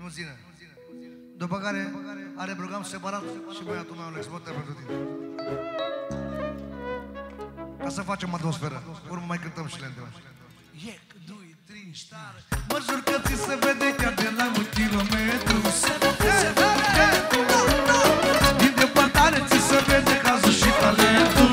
limuzină. După care are program separat și băiatul meu Alex Botea pentru tine. Ca să facem atmosferă. Urmă mai cântăm și le întrebăm. 1, 2, 3, stare. Mă jur că ți se vede chiar de la 1 kilometru. Se vede. Din depărtare ți se vede cazul și talentul.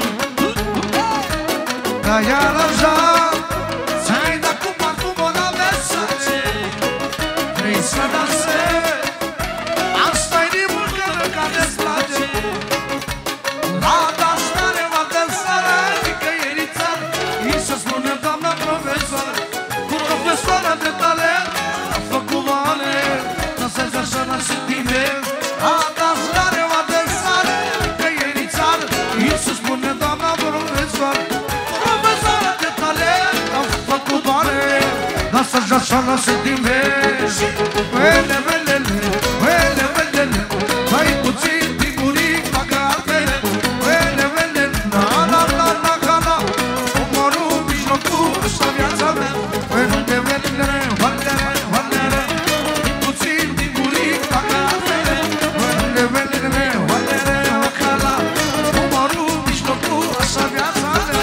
Te-ai aranjat, ți-ai dat cu parfum o Versace. Vrei să dansezi, asta-i rimul care-ți place. La dansare, la dansare, nicăieri în țară. Îi se spune doamna profesoară, cu profesoara de talent a făcut vale. Dansezi așa la sentiment. La dansare, la dansare, nicăieri în țară. Îi se spune doamna profesoară, profesoara de talent a făcut vale. Dansezi așa la sentiment. Vele, velele, vele, velele, mai puțin timuric la cartele. Vele, velele, na, la, la, la, la, la, umorul mijlocul, așa viața mea. Vele, velele, valere, valere, puțin timuric la cartele. Vele, velele, valere, la, la, umorul mijlocul, așa viața mea.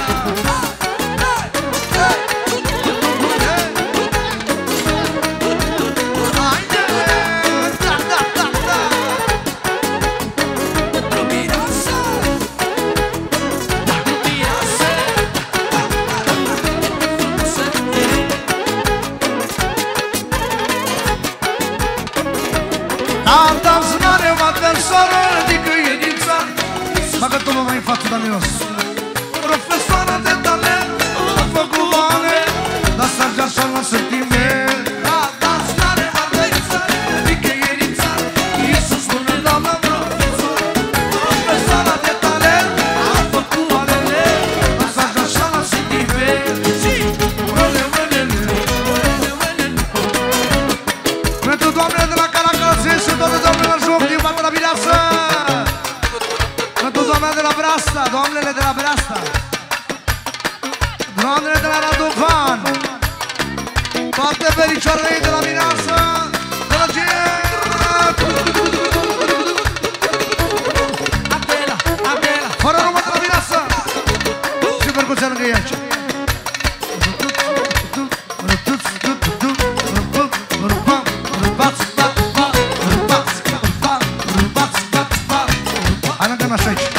Bagă tu mai în față, Danilos. Profesoara de talent a făcut bane, dar s-arge așa la sentiment. La dansare, la dansare, nicăieri în țară. Îi se spune doamna profesor, profesoara de talent a făcut balele, dar s-arge așa la sentiment. Vele, velele, vele, velele. Pentru doamnele de la Caracas și toate doamnele la joc din Bata la Mireasă. Doamnele de la Brasta, doamnele de la Brasta, doamnele de la Radovan, toate vericioarele de la Mireasă, de la Adela, Adela, fără român de la Mireasă și percuția lângă ea. Hai, lângă așa aici.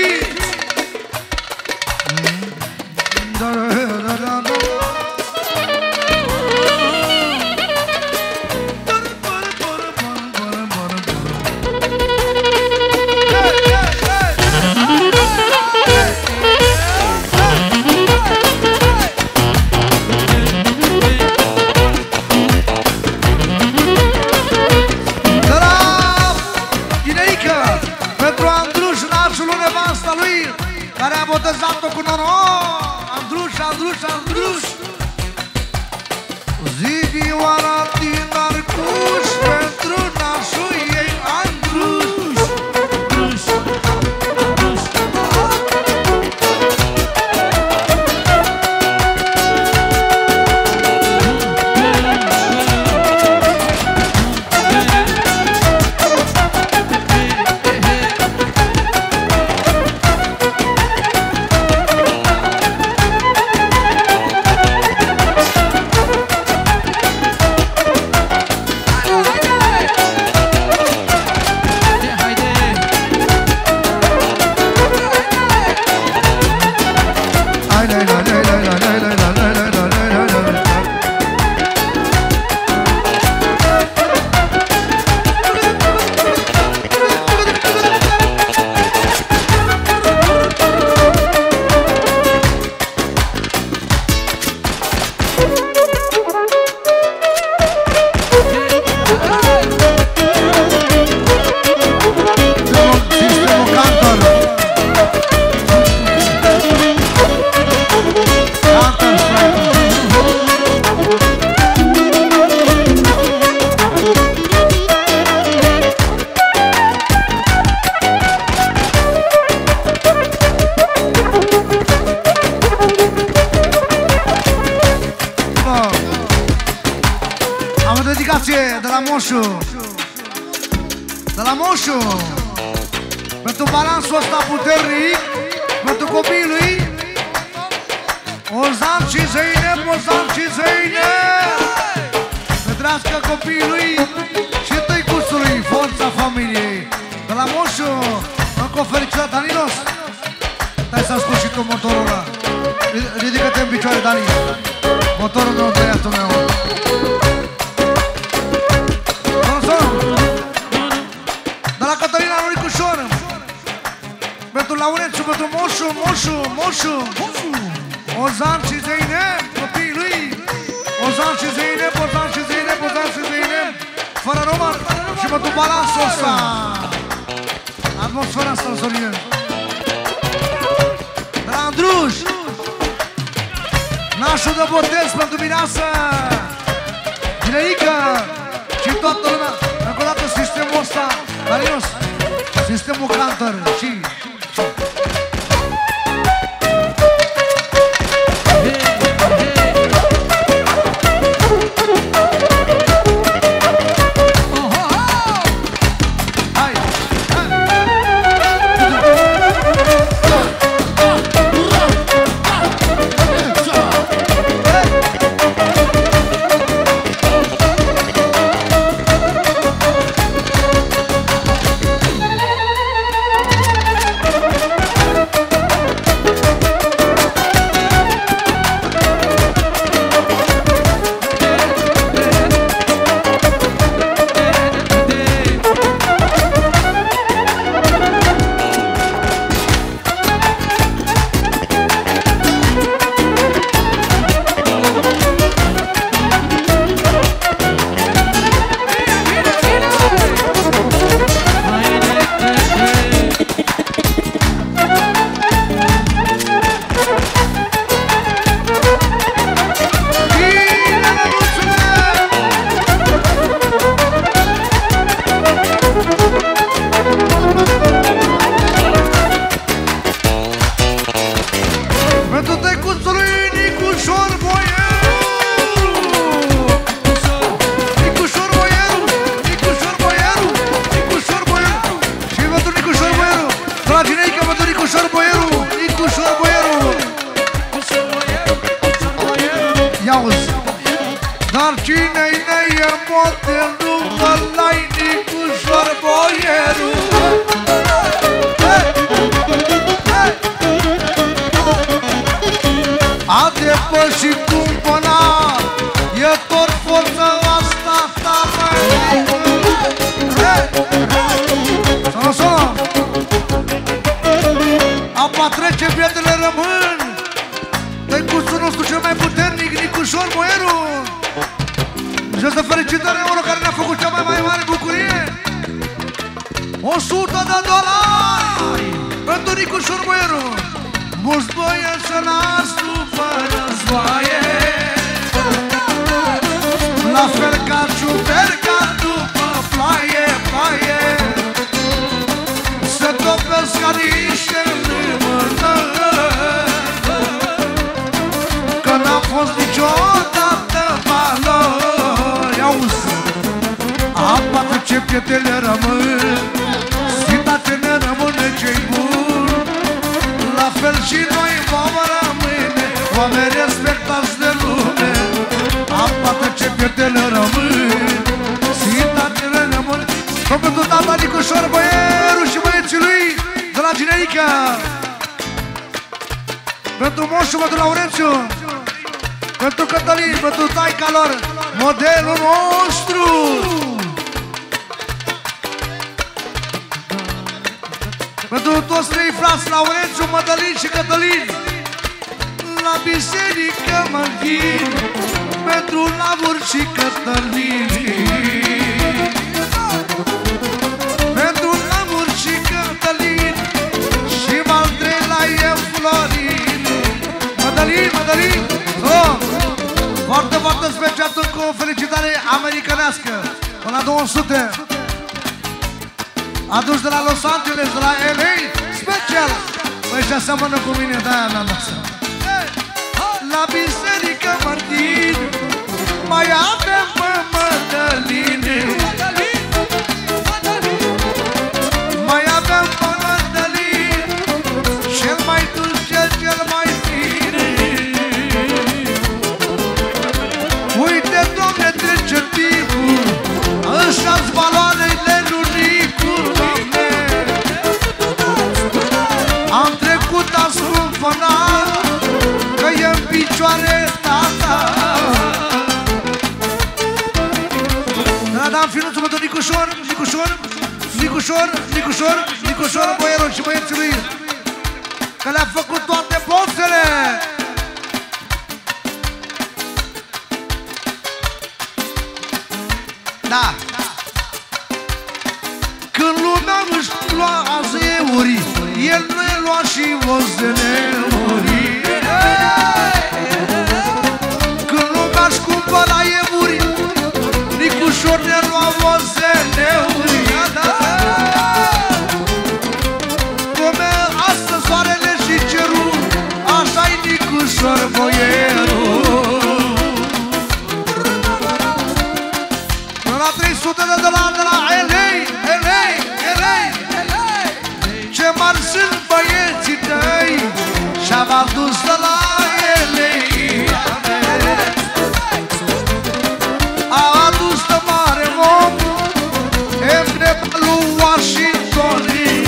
Care a botezat-o cu noroc. Andruș Zidioara din Arcuș pentru nașul ei Andruș. De la Moșu pentru balansul ăsta puternic, pentru copiii lui Ozan și Zeynep, Ozan și Zeynep. Să trească copiii lui și tăicuțului, forța familiei. De la Moșu, încă o fericită, Danilos. Stai să ascult și tu motorul ăla. Ridică-te în picioare, Dani. Motorul meu, băiatul meu. De la Cătălina Noricușor, pentru Laurențiu, pentru Moșu, Ozan și Zeynep, copiii lui, Ozan și Zeynep, fără număr și pentru balansul ăsta. Atmosfera asta, Zorine. De la Andruș, nașul de botez pentru mireasă, Gineică și toată lumea. Încă o dată sistemul ăsta, Darius, sistemul Cantor și... Dar cine-i ne-e modelul, ăla-i Nicușor Boieru. bă și cumpăna, e tot forța asta ta, măi. Sono! Apa trece, bietele rămân. Tăicuțul nostru cel mai puternic, Nicușor Boieru. Și asta felicitare euro care ne-a făcut cea mai mare bucurie. 100 de dolari pentru Nicușor Boieru. Mulți băieți să nasc după războaie, la fel ca ciuperca după ploaie, ploaie. Se topesc ca niște lumânări, că n-am fost niciodată valori. Auzi, apa trece, pietele rămân, sfita ce ne rămâne cei buni. La fel și noi vom rămâne oameni respectați de lume. Apa trece, pietele rămân, sfita ce ne rămâne. Tot pentru tata Nicușor Boieru și băieții lui de la Ginerica, pentru moșul, pentru Laurențiu, pentru Cătălin, pentru taica lor, modelul nostru. Pentru toți trei frați, Laurențiu, Mădălin și Cătălin, la biserică mă închin pentru Lavur și Cătălin. Pentru Lavur și Cătălin și al treilea e Florin. Mădălin, Mădălin, foarte, foarte special cu o felicitare americanească până la 200. Adus de la Los Angeles, de la LA, special. Păi și aseamănă cu mine, de-aia mi-am dat. La biserică Martin mai avem pe Mădăline, mai avem pe Mădăline, cel mai dulce, cel mai bine. Uite, Doamne, trece timpul, ăștia-s valoarele lui Nicu, Doamne. Am trecut ascumpănat, că e în picioare tata. Da, finuțul pentru Nicușor, Nicușor, Nicușor, Nicușor, Nicușor Boieru și băieții lui, că le-a făcut toate boxele. Da. Când lumea își lua azeuri, el nu e lua și o zeleuri. Când lumea-și cumpăra iemuri, Nicușor ne lua o zeleuri. Cum e astăzi soarele și cerul, așa-i Nicușor Boieru. La 300 de dolari de la LA, LA, LA, ce mari sunt băieții tăi, și-am adus de la LA. Au adus de mare om, Emrebalul Washington.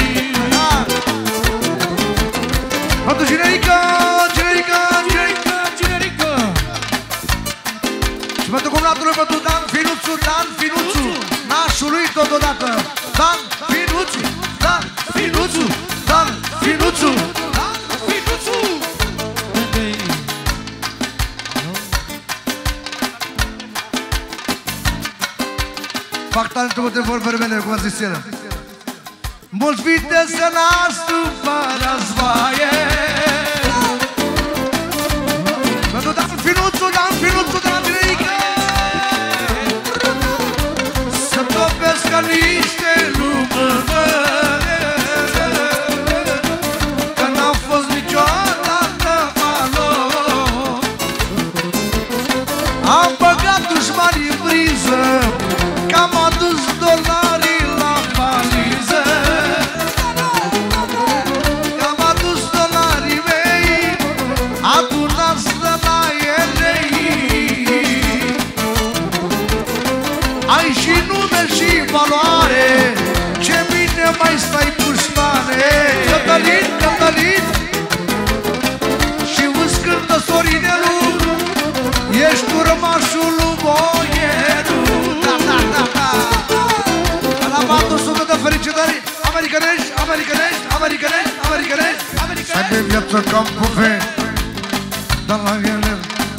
Pentru Ginerica, Ginerica, Ginerica, Ginerica. Și pentru cumnatul lui, pentru Dan Finuțu, Dan Finuțu, nașul lui totodată, Dan Finuțu, Dan Finuțu, Dan Finuțu, Dan Finuțu. Fac talentul cu telefon verbene, cum a zis el. Mulți vitezi se nasc după războaie. Pentru Dan Finuțu, Dan Finuțu de la Ginerica, să topesc ca niște lumânări, că n-au fost niciodată valori. Am băgat dușmanii în priză, că am adus dolarii la valiză. Că am adus dolarii mei, adunați de la ele. Ai și nume și valoare, ce bine mai stai puștane. Cătălin, Cătălin, și îți cântă Sorinelu viață ca-n bufe, dar la ele,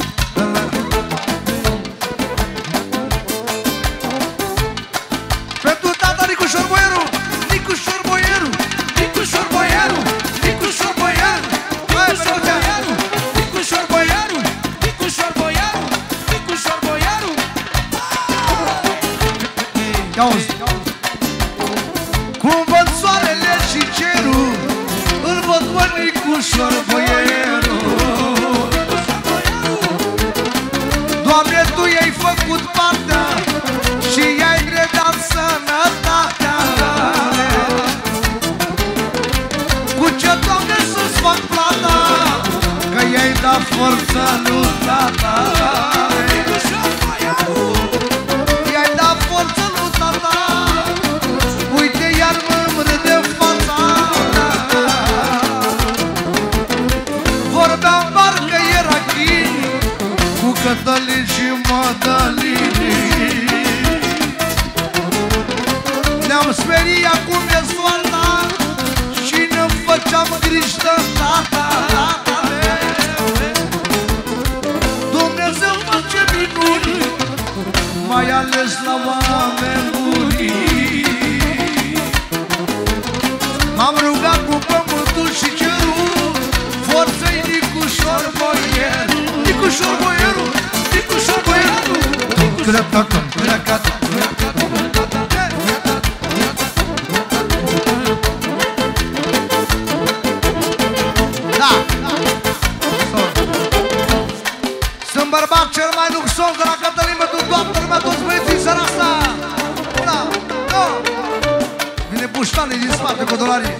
pentru tata Nicușor Boieru, Nicușor Boieru, Nicușor Boieru, Nicușor Boieru, Nicușor Boieru, Nicușor Boieru, Nicușor Boieru, Nicușor Boieru. Ia-uzi! Cum văd soarele și cerul, îl văd pe Nicușor Boieru. Doamne, Tu i-ai făcut partea și i-ai redat sănătatea. Cu ce, Doamne, să-ți fac plata, că i-ai dat forță lui tata. I-ai dat forță lui tata, uite iar mă râde fața. Vorbeam parcă era chini cu Cătălin și Mădălini. Ne-am speriat cum e soarta și ne făceam griji de tata. Dumnezeu face minuni, mai ales la oameni buni. M-am rugat cu pământul și cerul, forță-i Nicușor Boieru, Nicușor Boieru, Nicușor Boieru. Da! Sunt bărbat cel mai luxos de la Cătălin, mă duc toată lumea, toți băieții în seara asta. Una, două. Vine puștanii din spate cu dolarii.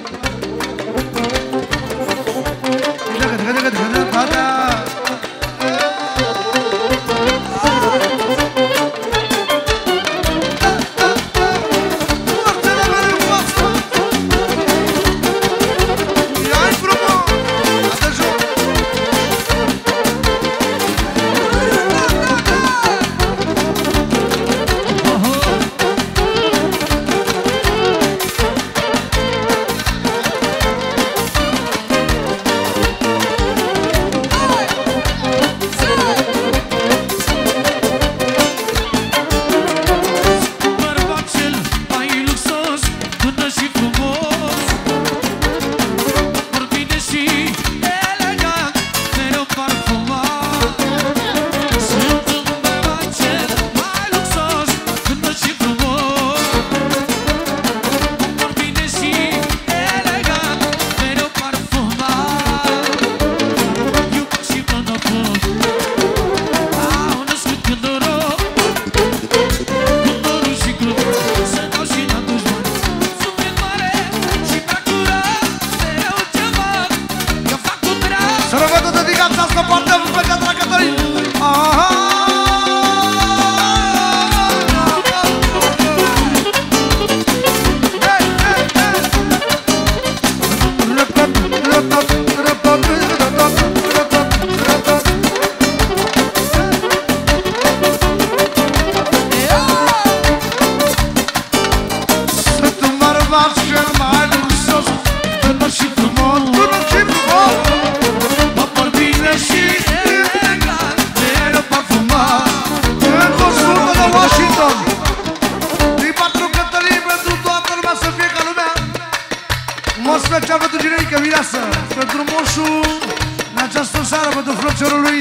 Special pentru generică mireasă, pentru moșul în această seară, pentru frățiorul lui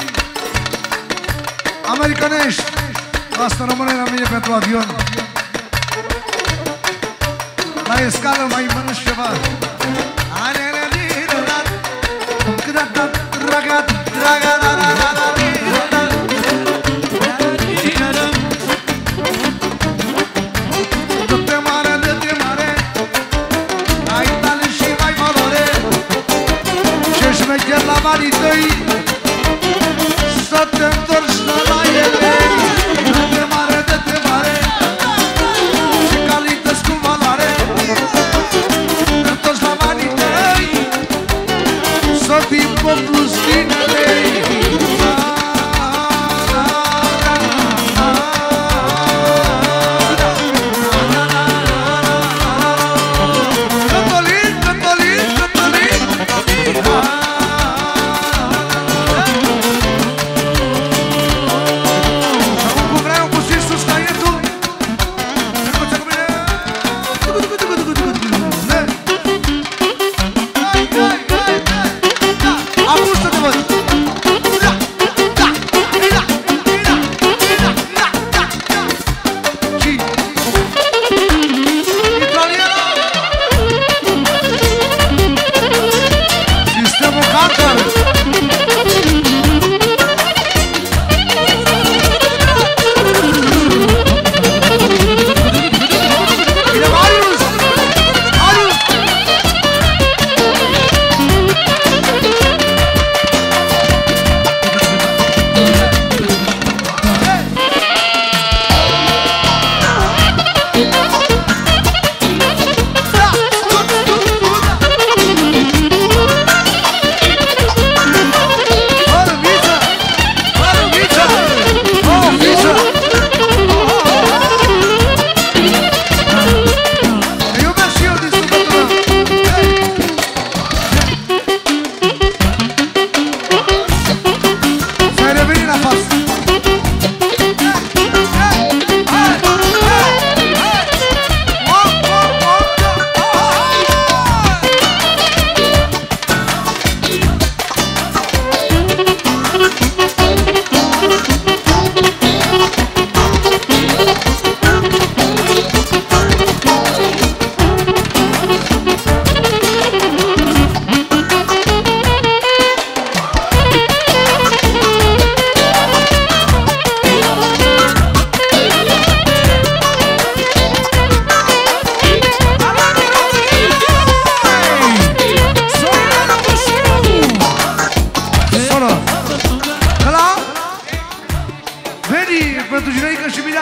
americanești. Asta rămâne la mine pentru avion. La escală mai mănânci ceva. La banii tăi să te întorci la ele. Dă-te mare, dă-te mare și calități cu valoare. Te întorci la banii tăi să fii pe plus tineri. Cătălin, Cătălin, Cătălin.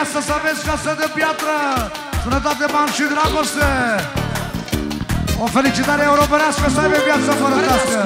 viață, să aveți casă de piatră, sănătate, bani și dragoste. O felicitare europenească, să aibă viață fără tască.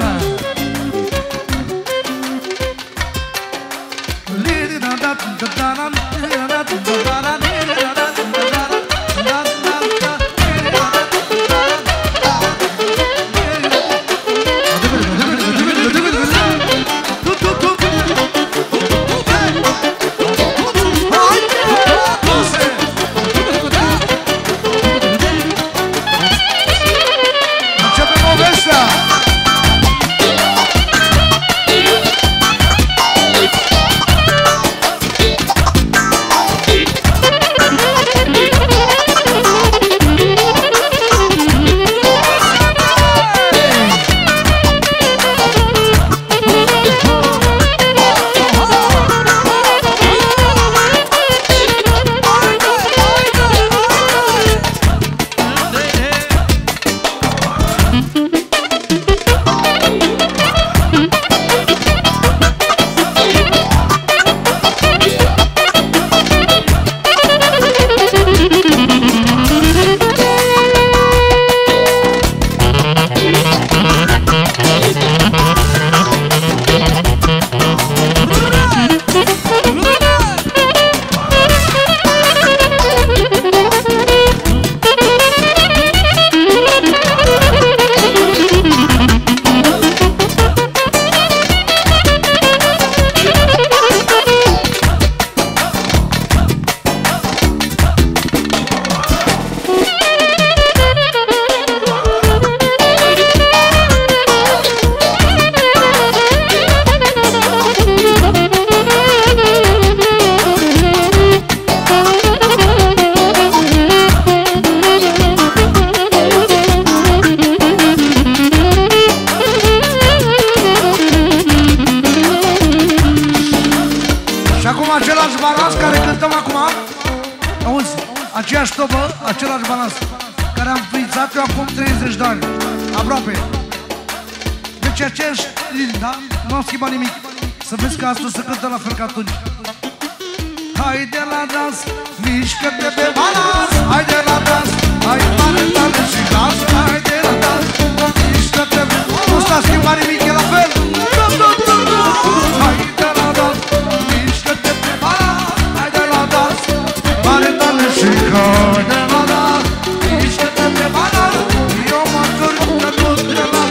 Aceeași tobă, același balans care am înființat eu acum 30 de ani, aproape. Deci aceeași linii, da? Nu am schimbat nimic. Să vezi că astăzi se cântă la fel ca atunci. Haide la dans, mișcă-te pe balans. Haide la dans, hai tare, tare și gas. Haide la dans, mișcă-te pe balans. Nu s-a schimbat nimic, e la fel. Haide la dans, mișcă-te pe balans. Haide la dans, tare, tare și haide la dans, mișcă-te pe balans. Eu mă întorc că nu te las.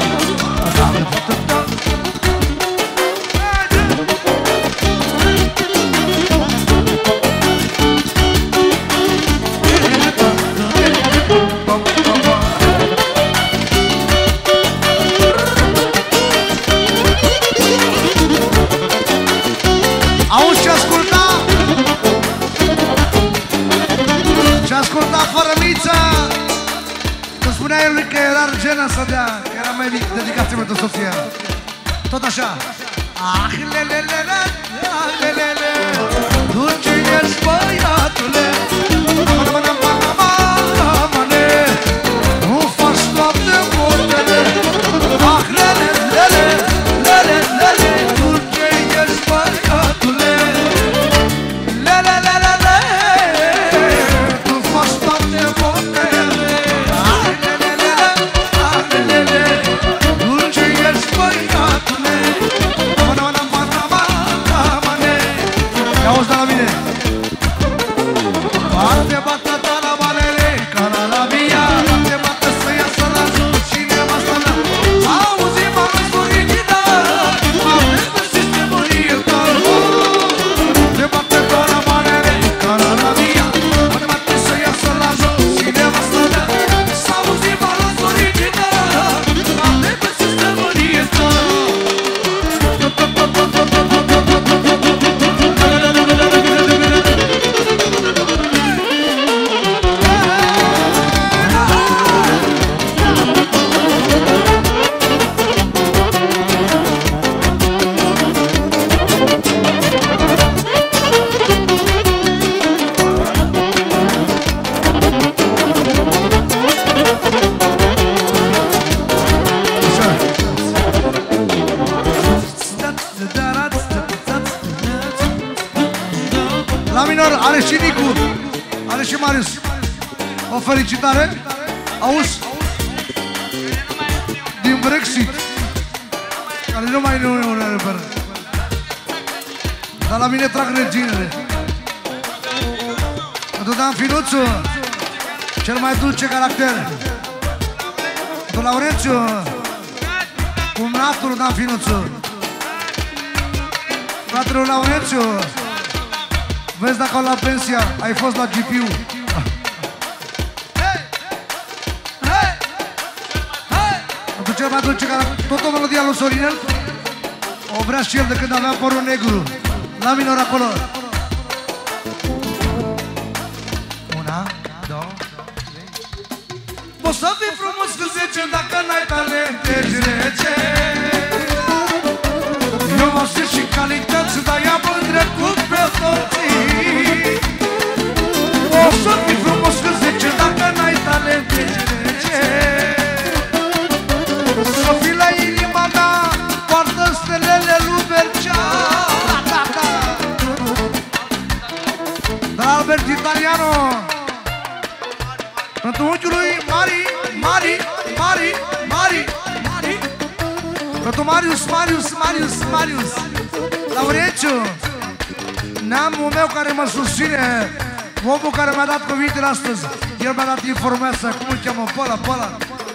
Auzi ce asculta? Ce asculta fără liță? Că spunea el lui că era argenă să dea, că era mai mic, dedicație pentru soția. Tot așa. Ah, lelelele, ah, lelele, tu cine ești băiatule? Amane, nu faci toate vortele. Ah, lelelele, lelelele, tu cine ești băiatule? Lelelele, tu faci toate vortele. Ah, lelelele, ah, lelele, tu cine ești băiatule? Ia auzi de la mine. Marius. O felicitare. Auzi? Din Brexit. Care nu mai nu reperă. Dar la mine trag reginele. Pentru Dan Finuțu, cel mai dulce caracter. Pentru Laurențiu, cumnatul Dan Finuțu. Fratele Laurențiu, vezi dacă la pensia ai fost la GPU. Pentru cel mai dulce caracter, tot o melodie lui Sorinel. O vrea și el de când avea părul negru. La minor acolo. Poți să fii frumos cu 10 dacă n-ai talent, ești rece. Eu mă știu și calități, dar ea mă îndrecut pe toți. Poți să fii frumos cu 10 dacă n-ai talent, ești rece. Să fii la inima mea, poartă stelele lui Bercea. Dar Albert Italiano, pentru unchiul lui Mari. Pentru Marius. Laurențiu, neamul meu care mă susține, omul care mi-a dat cuvintele astăzi. El mi-a dat informația, cum îl cheamă, Păla.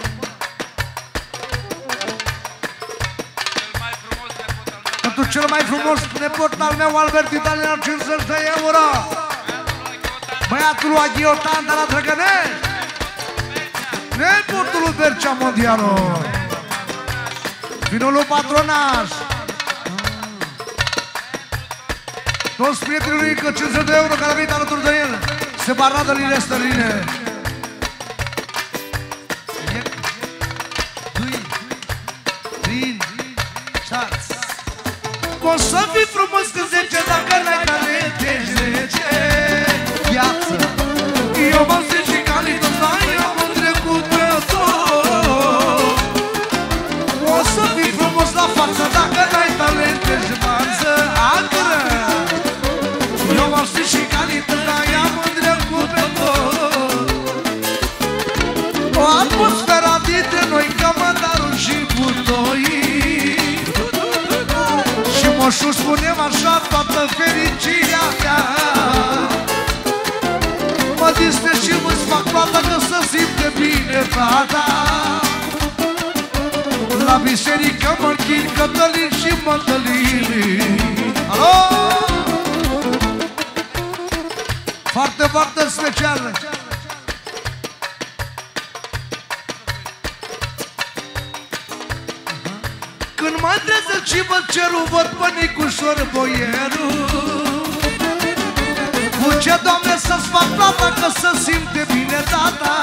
Pentru cel mai frumos nepot al meu, Albert Italian, 50 de euro. Băiatul lui Aghiotan de la Drăgănești. Nepotul lui Bercea Mondialu. Vinul lui Patronaș. Toți prietenii lui încă 50 de euro care a venit alături de el. Se baradă linile stăline. Poți să fii frumos cu 10 dacă n-ai talent, ești rece. Viață. Eu mă zic și calități, dar eu mă trecut pe tot. Poți să fii frumos la față dacă n-ai talent, ești față acră. Eu mă zic și calități, dar eu mă trecut pe tot. O atmosfera dintre noi ca mădarul și butoii. Și moșul spunem așa toată fericirea mea. Mă distre și îți fac plata că să simte bine fata. La biserică mă închin Cătălin și Mătălin. Alo! Foarte, foarte special. Când mă trezesc și văd cerul, văd pe Nicușor boierul. Cu ce, Doamne, să-ți fac plata că să simte bine tata.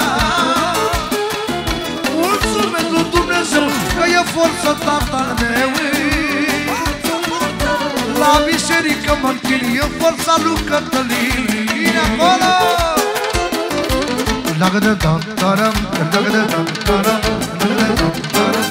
Mulțumesc lui Dumnezeu că e forță tatăl meu. La biserică mă închin, e forța lui Cătălin. Vine acolo! Dacă de tam-taram, dacă de tam-taram, dacă de tam-taram.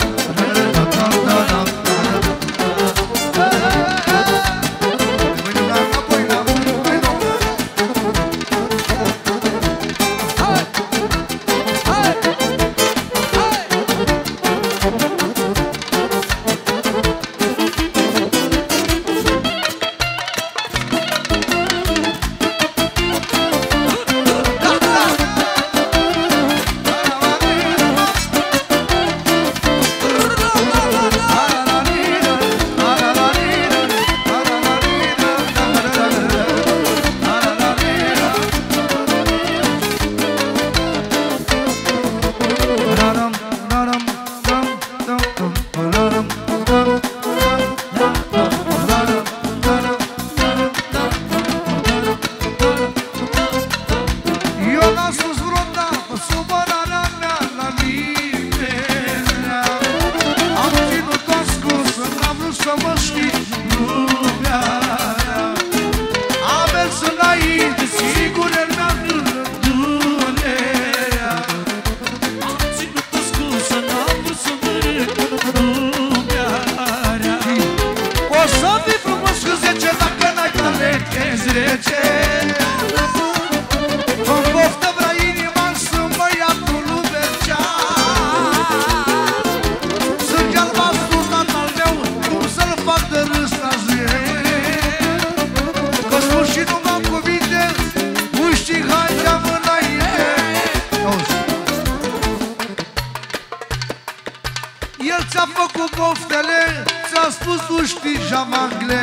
cu coftele, ți-a spus nu știi jamangle.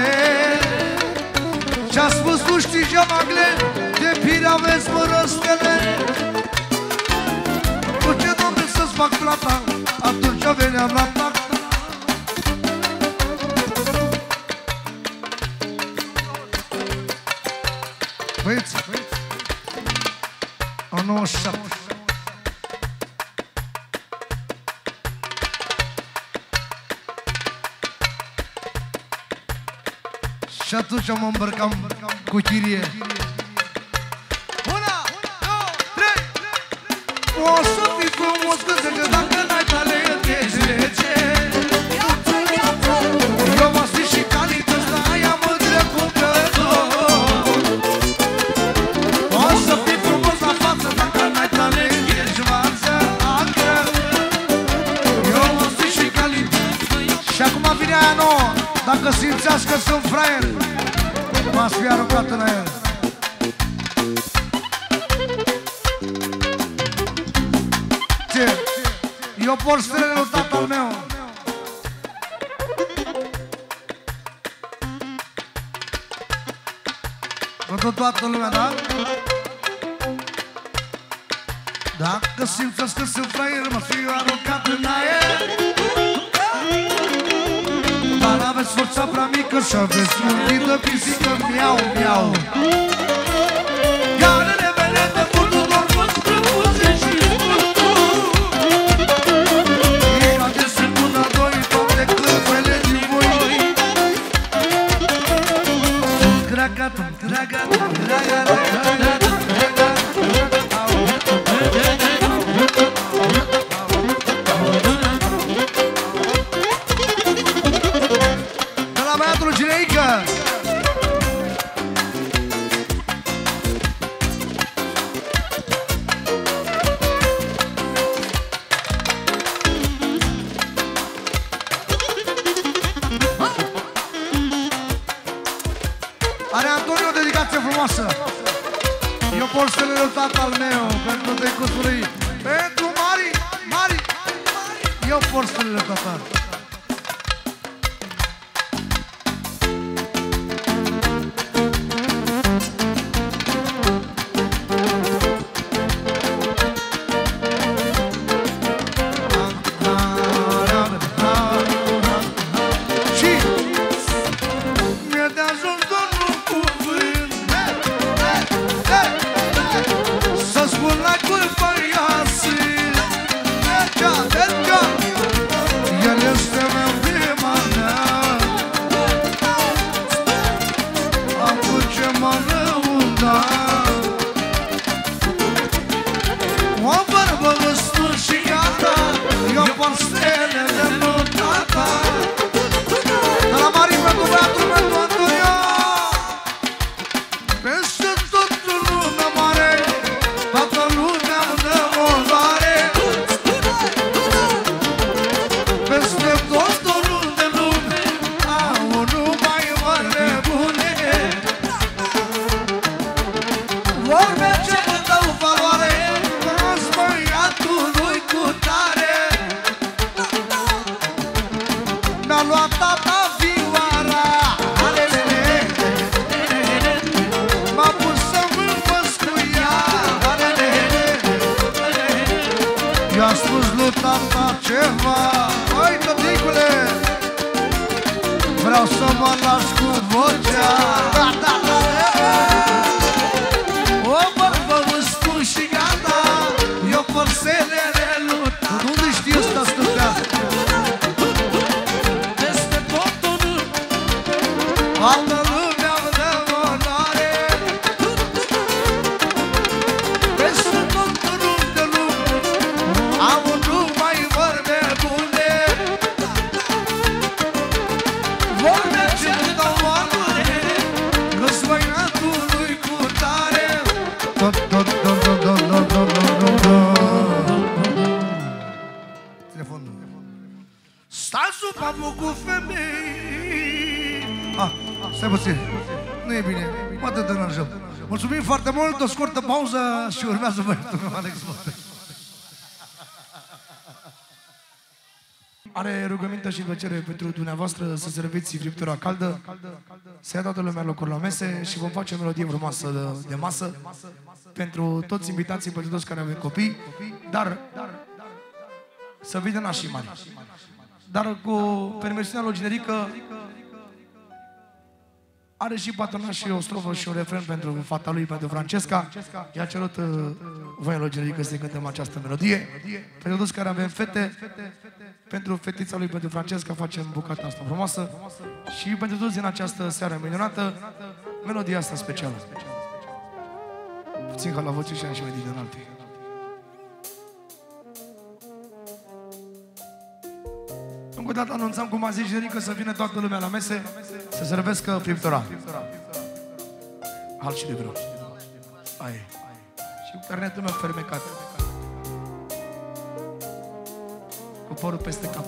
Ce-a spus nu știi jamangle, de bine aveți mărăstele. Cu ce domne să-ți fac plata, atunci veneam la plac. Băieți, o 97. Și atunci mă îmbrăcam cu chirie. 1, 2, 3. O să fii frumos că zice dacă n-ai talent ești rece. Eu m-am spus și calități, dar aia mă trecută tot. O să fii frumos la față dacă n-ai talent ești vață agră. Eu m-am spus și calități. Și acum vine aia nouă. Dacă simțeați că sunt fraier, m-ați fi aruncat în aer. Ce? Eu port stelele lui tatăl meu. Pentru toată lumea, da? Dacă simțeați că sunt fraier, m-ați fi aruncat în aer. Dar aveți forța prea mică și aveți un de pisică, miau, miau. Iarele mele de furtul doar vă străbuze și furtul. Ira de secunda doi, toate cârpele din voi. Tum-craca, tum-craca, tum-craca, tum-craca. Are Antonio o dedicație frumoasă. Eu port stelele lui tatăl meu, pentru trecutul lui, pentru Mari, Mari. Eu port stelele lui tatăl. I-a spus lui tata ceva. Hai, tăticule, vreau să mă las cu vocea. Da, da, da. O bărbă vă spun și gata. Eu porselele lui tata. Unde știi ăsta stătea? Peste tot unul altă lumea vă dă onoare. Peste tot unul de lume am un numai vorbe bune. Vorbe ce dau valoare, că-s băiatului cu tare. Telefonul. Stai sub papuc cu femei. Stai puțin, nu e bine, mă dă deranjăm. Mulțumim foarte mult, o scurtă pauză și urmează băiatul meu, Alex Mote. are rugămintea și plăcere pentru dumneavoastră să serveți friptura caldă, să ia toată lumea locuri la mese și vom face o melodie frumoasă de masă pentru toți invitații, pentru toți care avem copii, dar să vină nașii mari. Dar cu permisiunea lui Generică are și patronaș și o strofă și un refren pentru fata lui, pentru Francesca. I-a cerut voia lui Generică să cântăm această melodie. Pentru toți care avem fete, pentru fetița lui, pentru Francesca, facem bucata asta frumoasă. Și pentru toți din această seară minunată, melodia asta specială. Puțin ca la voce și așa mai din înalte. Încă o dată anunțăm, cum a zis Generică, să vină toată lumea la mese să servească friptura. Halt și de vreo. Aia. Și cu carnetul meu fermecat. Cu părul peste cap.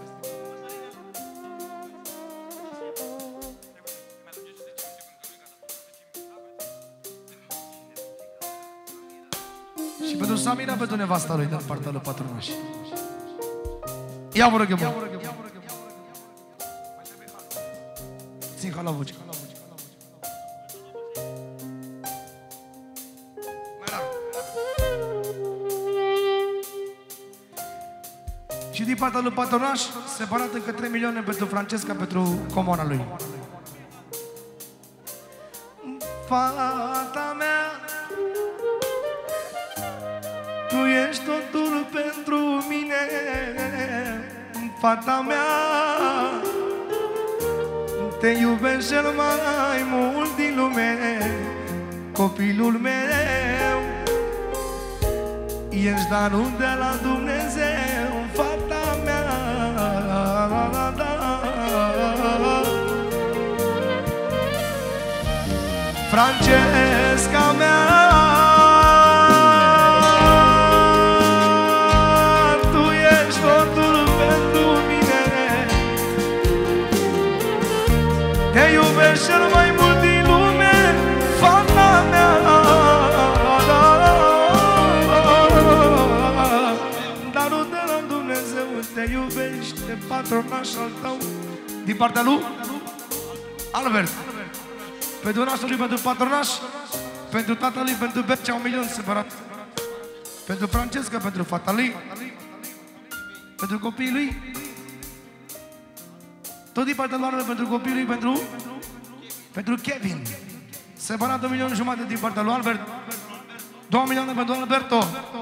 Și pentru Samina, pentru nevasta lui, din partea lui patronaș. Ia vă rog eu, mă. Țin ca la voce. Și din partea lui patronaș, separat încă 3 milioane pentru Francesca, pentru comona lui. Fata mea, tu ești totul pentru mine. Fata mea, te iubesc cel mai mult din lume. Copilul meu, ești darul de la Dumnezeu. Fata mea, Francesca mea, te iubesc cel mai mult din lume, fata mea. Darul de la Dumnezeu, te iubește patronaș al tău. Din partea lui Albert, pentru nașul lui, pentru patronaș, pentru tatăl lui, pentru Bercea, 1 milion separat. Pentru Francesca, pentru fata lui, pentru copiii lui. Tot din partea lui Albert, pentru copiii lui, pentru Kevin. Separat 1,5 milioane din partea lui Albert. 2 milioane pentru Alberto.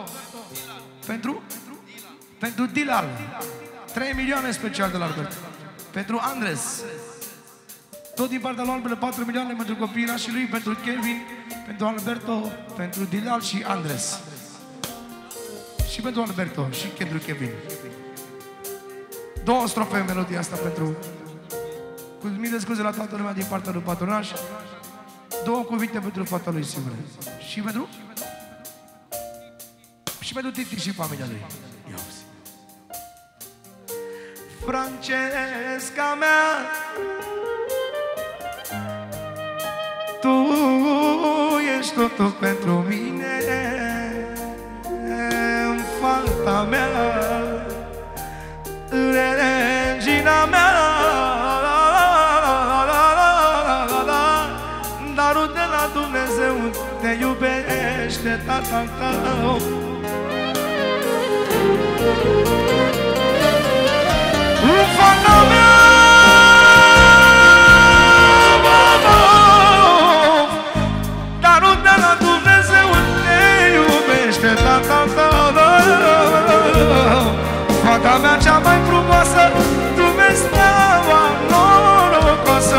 Pentru Dilal. 3 milioane special de la Albert. Pentru Andres. Tot din partea lui Albert, 4 milioane pentru copiii nașii lui, pentru Kevin, pentru Alberto, pentru Dilal și Andres. Și pentru Alberto și pentru Kevin. 2 strofe în melodia asta pentru... Cu mii de scuze la toată lumea din partea lui patronaș. 2 cuvinte pentru fata lui singură. Și pentru? Și pentru Titi și familia lui. Ia auzi. Francesca mea, tu ești totul pentru mine. Fata mea, regina mea, darul de la Dumnezeu, te iubește tatăl tău. Fata mea, darul de la Dumnezeu, te iubește tatăl tău. Fata mea cea mai frumoasă, tu mi-e steaua norocoasă.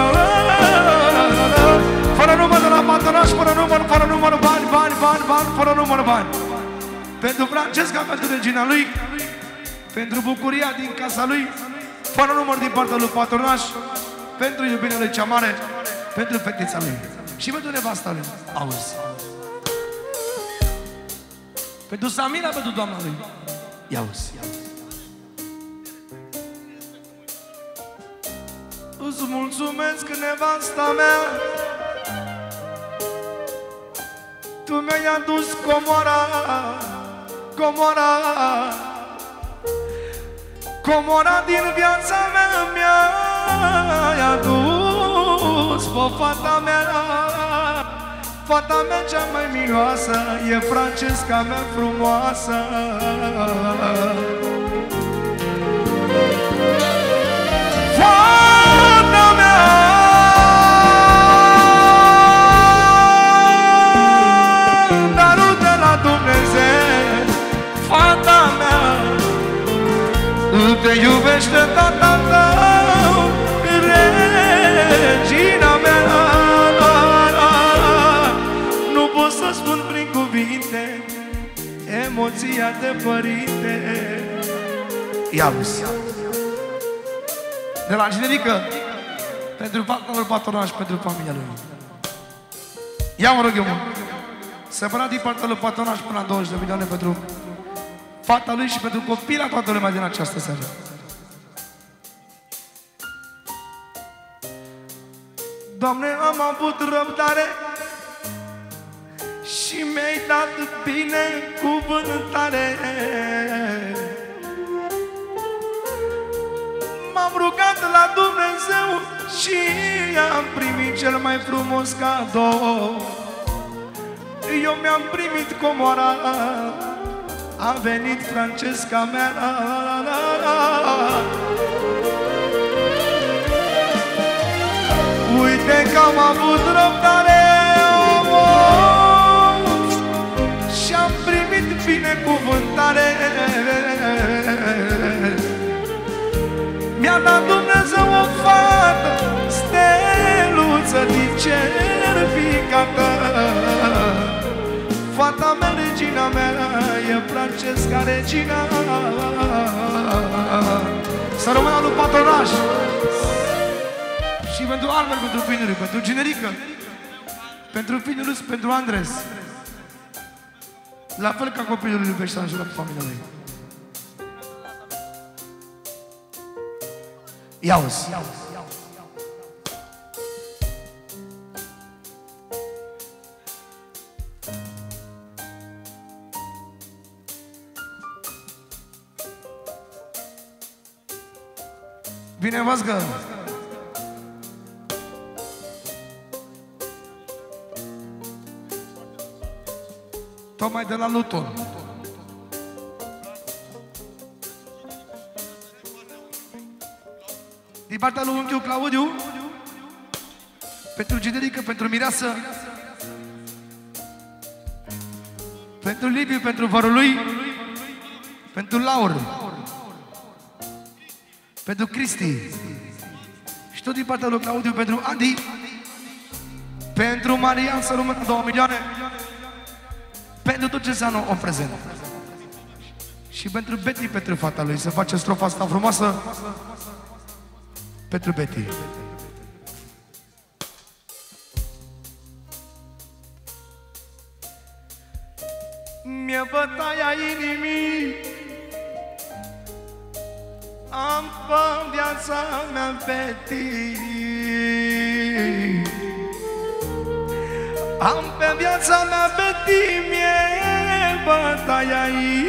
Fără număr de la patronaș, fără număr, bani, fără număr bani. Pentru Francesca, pentru regina lui, pentru bucuria din casa lui, fără număr din partea lui patronaș, pentru iubirea lui cea mare, pentru fetița lui și pentru nevasta lui. Auzi. Pentru Samina, pentru doamna lui. Ia auzi. Îți mulțumesc, nevasta mea, tu mi-ai adus comoara, Comora din viața mea mi-ai adus pe fata mea. Fata mea cea mai miloasă e Francesca mea frumoasă. Fata mea, darul de la Dumnezeu. Fata mea, te iubește tata tău, regina mea. Nu pot să spun prin cuvinte emoția de părinte. Ia-uzi de la generică pentru faptul patronaj, pentru familia lui. Ia mă rog eu, mă. Separat din partea lui patronaj până la 20 de milioane pentru fata lui și pentru copila toată lumea din această seară. Doamne, am avut răbdare și mi-ai dat binecuvântare. M-am rugat la Dumnezeu și am primit cel mai frumos cadou. Eu mi-am primit comoara, a venit Francesca mea. Uite că am avut răbdare și am primit binecuvântare. Mi-a dat Dumnezeu o fată, steluță din cer picată. Fata mea, regina mea, e Francesca, regina. Să rămână lui patronaj. Și pentru Armer, pentru Pinuri, pentru Generică, pentru Pinurus, pentru Andres. La fel ca copilul lui iubește să ajungă pe familia lui. Ia-uzi. Bine, Vască! Tocmai de la Luton. Din partea lui unchiul Claudiu, pentru Generică, pentru Mireasă, pentru Liviu, pentru vărul lui, pentru Laur, pentru Cristi și tot din partea lui Claudiu, pentru Andy, pentru Marian, să rămână 2 milioane, pentru tot ce înseamnă o prezent. Și pentru Betty, pentru fata lui, să face strofa asta frumoasă pentru Betty. Mi-e bătaia inimii, am pe viața mea Betty. Am pe viața mea Betty, mi-e bătaia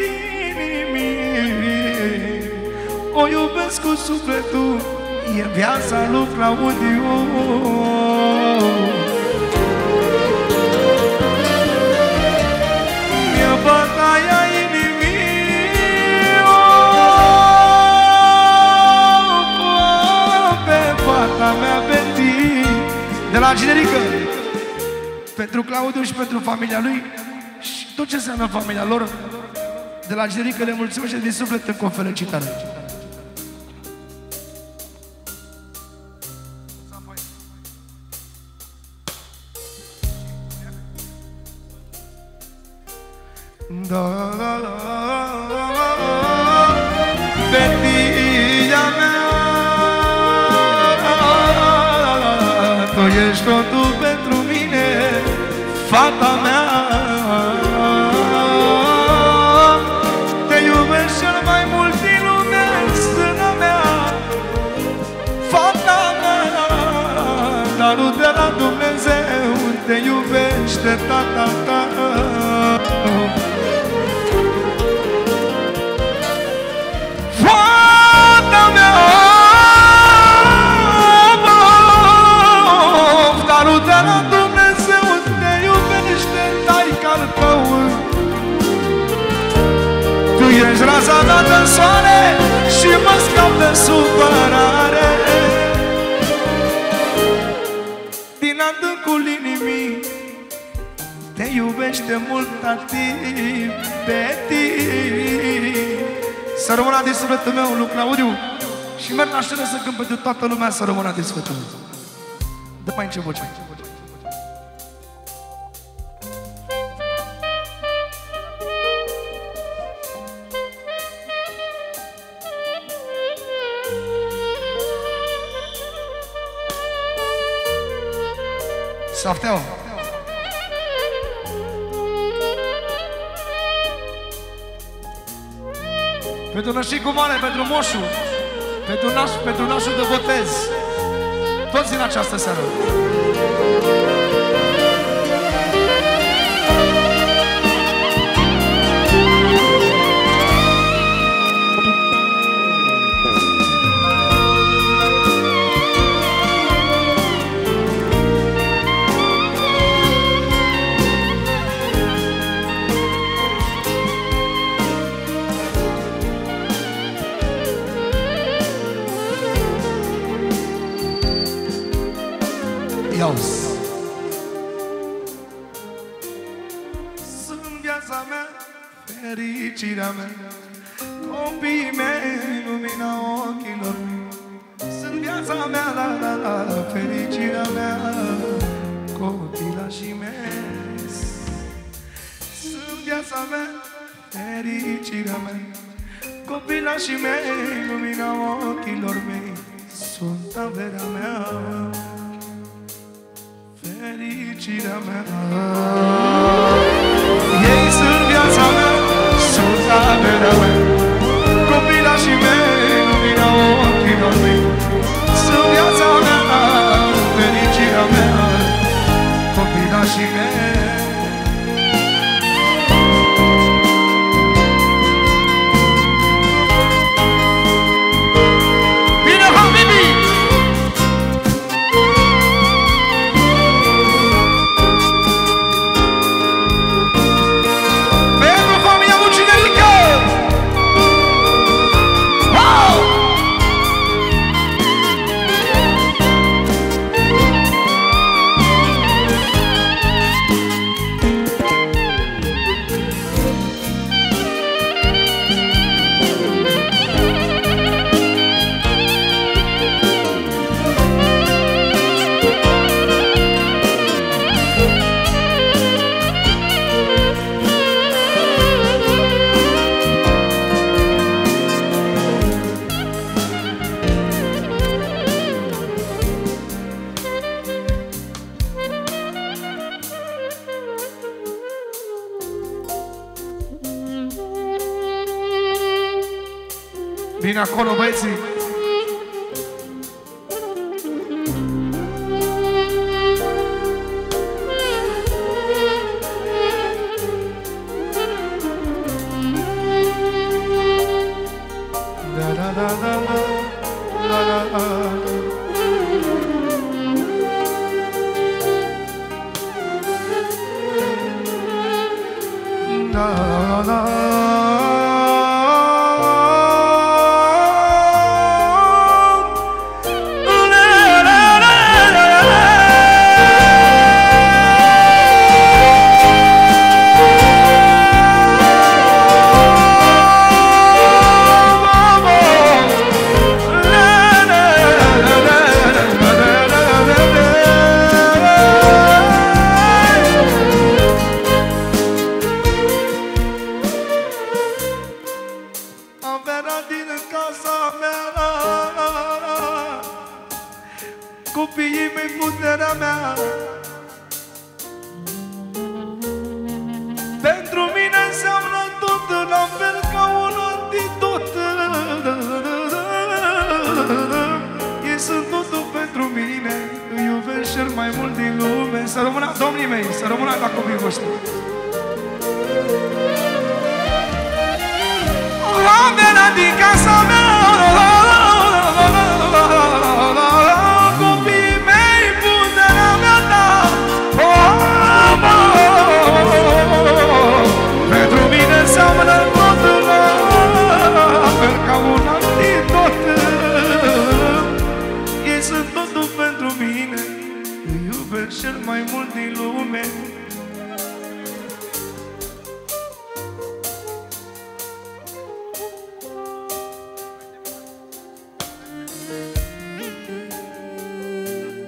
inimii. O iubesc cu sufletul, e viața lui Claudiu. Mi-e bătaia inimii, pe fata mea Betty. De la Generică, pentru Claudiu și pentru familia lui și tot ce înseamnă familia lor, de la Generică le mulțumește din suflet încă o felicitare. Betty-a mea, tu ești totul pentru mine, fata mea. Te iubesc cel mai mult din lume, sâna mea, fata mea. Darul de la Dumnezeu, te iubește tata ta. Fata timp pe timp. Să rămână de sufletul meu, lui Claudiu. Și merg la scenă să cânt pentru toată lumea, să rămână de sufletul meu. Dă mai încet vocea. Softeau. Pentru nășicul mare, pentru moșul, pentru nașul de botez, toți în această seară. Sunt viața mea, fericirea mea, copiii mei, lumina ochilor mei. Sunt viața mea, la la la, fericirea mea, copilașii mei. Sunt viața mea, fericirea mea, copilașii mei, lumina ochilor mei. Sunt averea mea, fericirea mea. Ei sunt viața mea, sunt averea mea, copilașii mei, lumina ochilor mei. Sunt viața mea, fericirea mea, copilașii mei. Vine acolo, băieții! Da, da, da, da, da, da, da. Da, da, da. Copiii mei, puterea mea. Pentru mine înseamnă tot, la fel ca un antidot. Ei sunt totul pentru mine, îi iubesc cel mai mult din lume. Să rămână, domnii mei, să rămână la copiii voștri. Oamenea din casa mea, pentru mine înseamnă totul, la fel ca un antidot. Ei sunt totul pentru mine, îi iubesc cel mai mult din lume.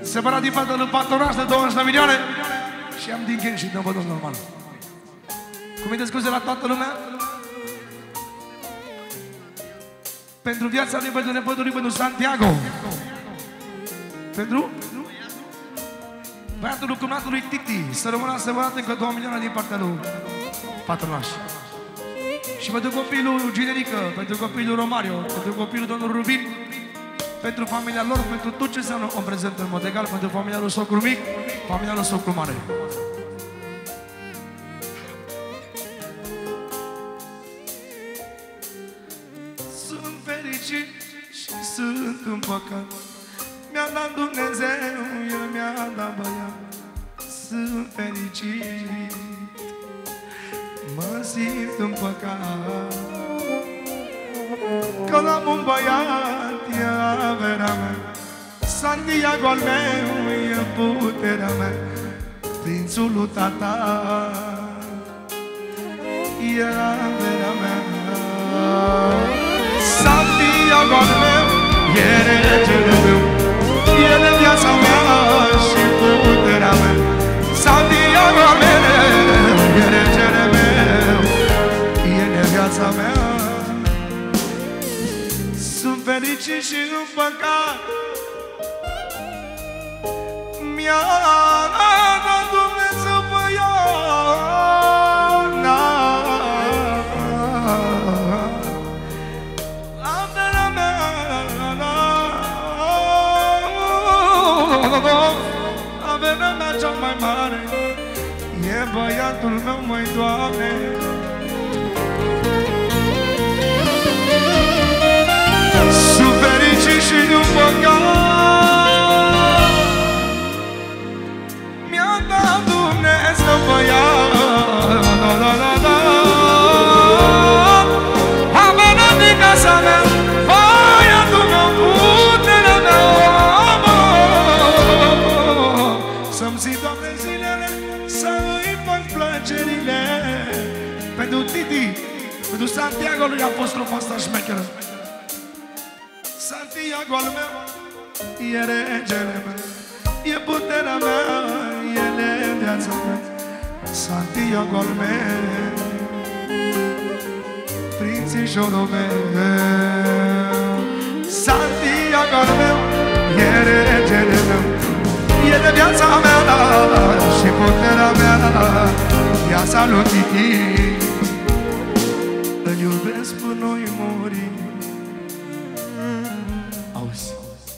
Separat din fata lui patronaș de 20 de milioane. Și am din ghen și dăm vădus normal. Cum îi scuze la toată lumea? Pentru viața lui, pentru nepotul lui, pentru Santiago. Pentru băiatul lui cumnatul lui Titi. Să rămână asăvărat încă 2 milioane din partea lui patronaș. Și pentru copilul Ginerică, pentru copilul Romario, pentru copilul domnul Rubin, pentru familia lor, pentru tot ce înseamnă om prezent în mod egal, pentru familia lui socru mic, familia lui socru mare. Sunt fericit și sunt împăcat. Mi-a dat Dumnezeu, El mi-a dat băiat. Sunt fericit, mă simt împăcat, că am un băiat, e averea mea. Santiago al meu, e puterea mea. Prințul lui tata, e averea mea. Santiago al meu, e regele meu. E de viața mea și puterea mea. Santiago al meu, e regele meu. E de viața mea. Sunt fericit și împăcat. Mi-a dat Dumnezeu băiat. Averea mea, averea mea cea mai mare. E băiatul meu, măi, Doamne. Sunt fericit și împăcat. Mi-a dat Dumnezeu băiat. Averea din casa mea, băiatul meu, puterea mea. Să-mi zi, Doamne, zilele, să îi fac plăcerile. Pentru Titi, pentru Santiago lui apostolul ăsta șmecheră. Santiago al meu, e regele meu. E puterea mea, El e viața mea. Santiago al meu, prințișorul meu. Santiago al meu, e regele meu. E de viața mea și puterea mea. Viața lui Titi, îl iubesc până noi murim. Auzi.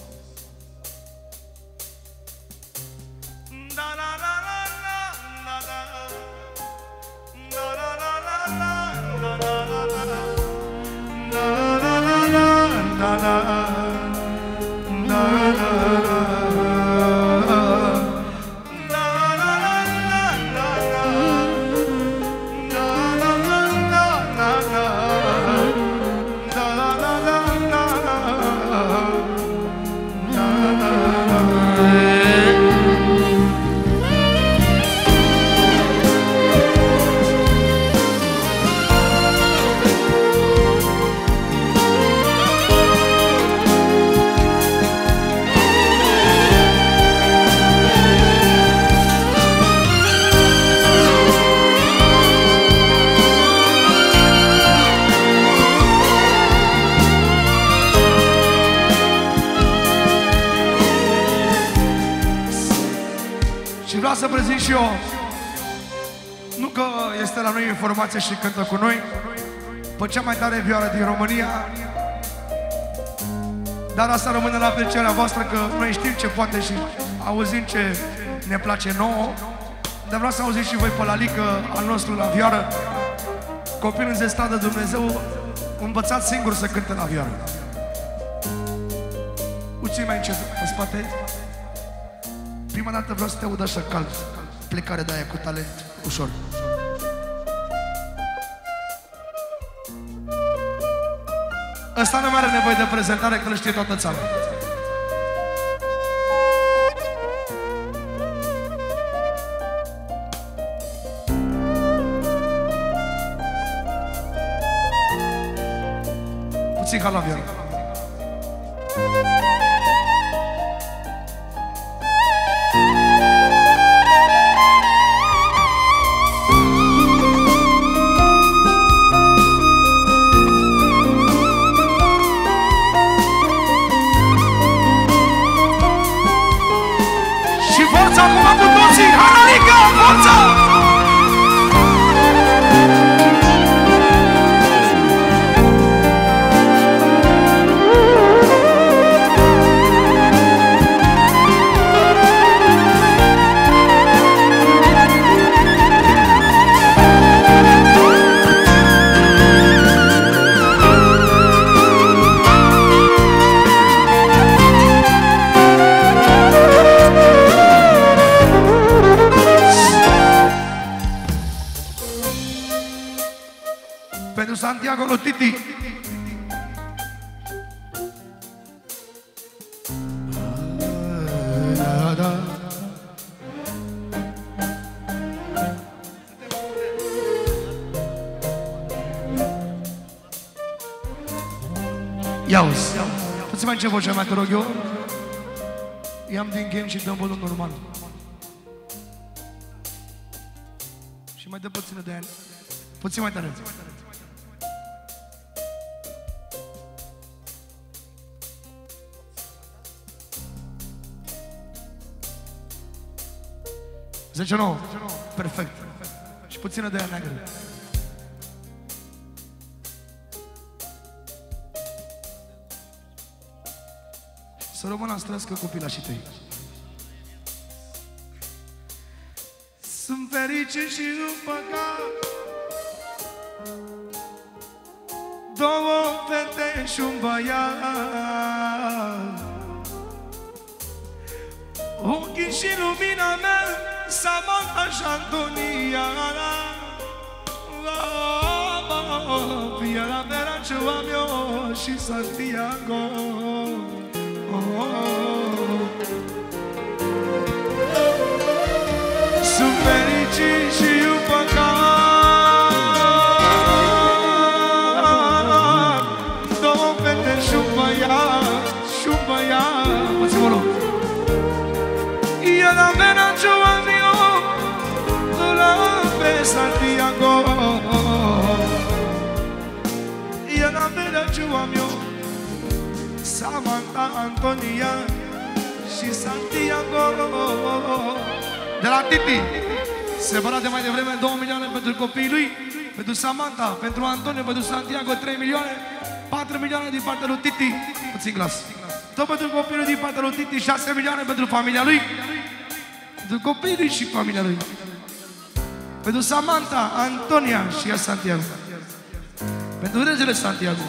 Vreau să prezint și eu, nu că este la noi informație și cântă cu noi, pe cea mai tare vioară din România, dar asta rămâne la plăcerea voastră, că noi știm ce poate și auzim ce ne place nouă, dar vreau să auziți și voi pe Lalică, al nostru la vioară. Copil în zestradă, Dumnezeu învățați singur să cânte la vioară. Puțin mai încet în spate. Prima dată vreau să te aud așa cald, plecare de aia cu talent, ușor. Ăsta nu mai are nevoie de prezentare, că îl știe toată țara. Puțin ca la vioară. acum cu toții! Hanalică, forță! Pentru Santiago lui Titi. Ia-uzi, puteți mai începe vocea mea, te rog eu? I-am din game și dăm volum normal. Și mai dă puțină de ani. Puțin mai tare. Zice nouă. Perfect. Și puțină de aia neagră. Să rămână în străscă copilașii tăi. Sunt fericit și nu păcat, două fete și un băiat. Ochii și lumina mea, Samantha și Antonia. Fiera mea ce am eu și Santiago. Sunt fericit și eu păcat, două fete și un băiat, și un băiat. Puțin volum. E la mea ce am eu la pe Santiago. E la mea ce am eu Samantha, Antonia și Santiago. De la Titi, separat de mai devreme 2 milioane pentru copiii lui, pentru Samantha, pentru Antonio, pentru Santiago 3 milioane, 4 milioane din partea lui Titi. Puțin glas. Tot pentru copiii lui din partea lui Titi, 6 milioane pentru familia lui, pentru copiii lui și familia lui, pentru Samantha, Antonia și Santiago, pentru regele Santiago.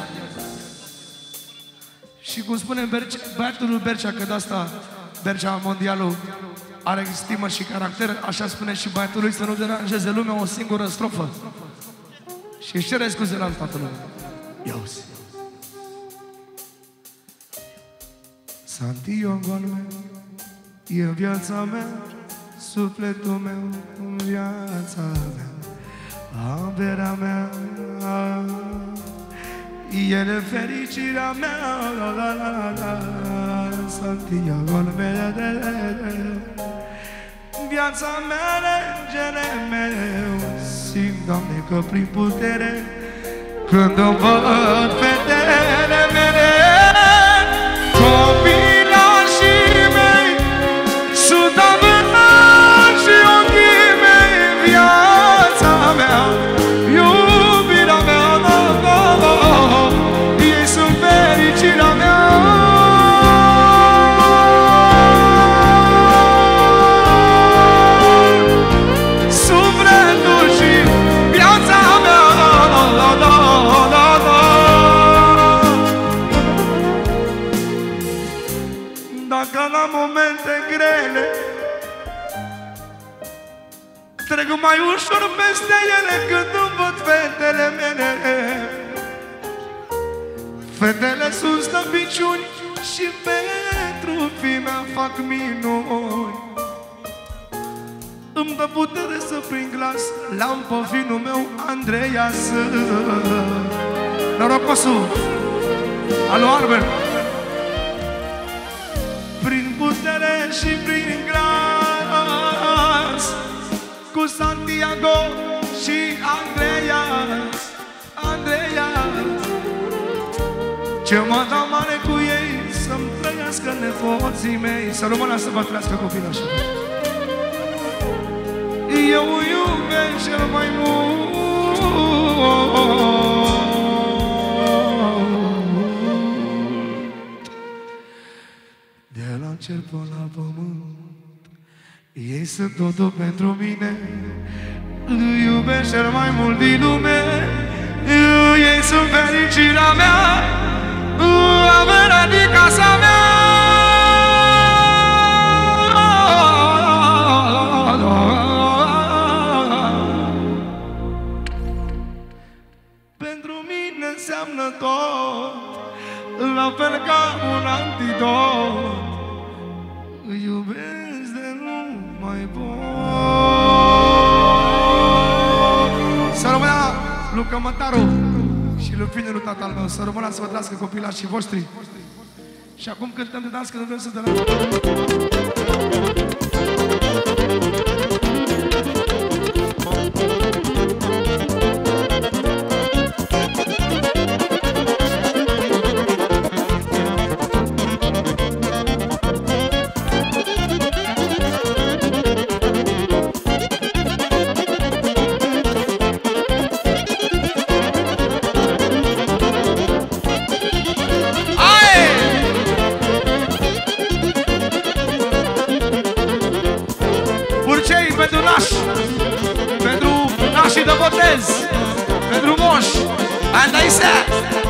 Și cum spune băiatul lui Bercea, că de asta Bercea Mondialul are stimă și caracter, așa spune și băiatul lui, să nu deranjeze lumea o singură strofă. Și își cere scuze la tatălui. Ia-uzi. Santiago-l meu e viața mea, sufletul meu, viața mea, averea mea, el fericirea mea, Santiago-l meu, viața mea, regele meu. Simt, Doamne, că prin putere, când îmi văd fetele mele, copilașii mei sunt a mea și ochii mei, viața mea, iubirea mea, ei sunt fericirea mea. Sufletul și viața mea, dacă la momente grele trec mai ușor peste ele când îmi văd fetele mele. Fetele sunt slăbiciuni și pentru fimea fac minuni. Îmi dă putere să prind glas la-mi pofinul meu, Andreea să. Norocosul Alo Albert. Prin putere și prin glas, cu Santiago și Andreas, Andreas, ce mă dau mare cu ei, să-mi trăiască nepoții mei. Să rămână să vă trăiască copiii așa. eu o iubesc cel mai mult. De la cer până la pământ, ei sunt totul pentru mine. Îl iubesc cel mai mult din lume. Ei sunt fericirea mea, averea din casa mea. Pentru mine înseamnă tot, la fel ca un antidot. Îi iubesc de nu mai pot. Să rămână Luca Mătaru și Lupine lui tatăl meu. Să rămână să vă trăiască copilașii voștri. Și acum cântăm de dans, că nu vrem să dăm. Pentru nași, pentru nașii de botez, pentru moși, and I said